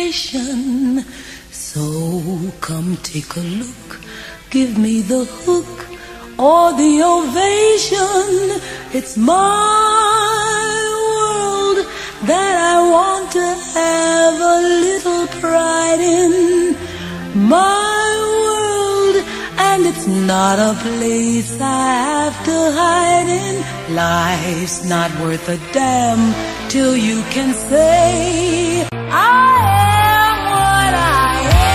temptation. So come take a look, give me the hook or the ovation. It's my world that I want to have a little pride in. My world, and it's not a place I have to hide in. Life's not worth a damn till you can say I am what I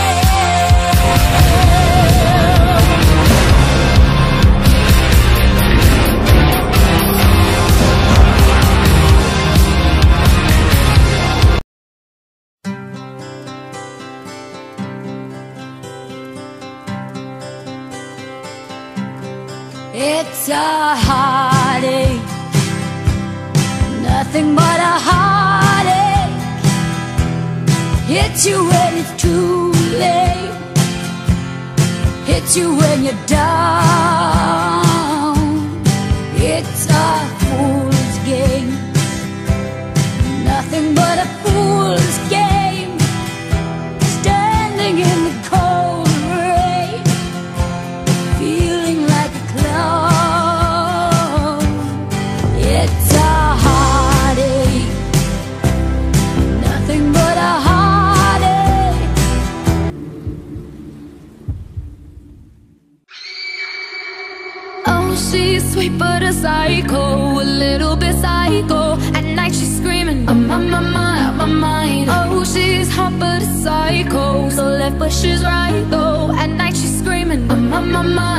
It's a heartache, nothing but a heartache. Hits you when it's too late, hits you when you're down. It's a fool's game, nothing but a fool's game. Standing in the cold rain, feeling like a clown. It's a heartache, nothing but a heartache. Oh, she's sweet but a psycho, a little bit psycho. At night she's screaming, I'm on my mind, on my mind. Oh, she's hot but a psycho, so left but she's right though. At night she's screaming, I'm on my mind.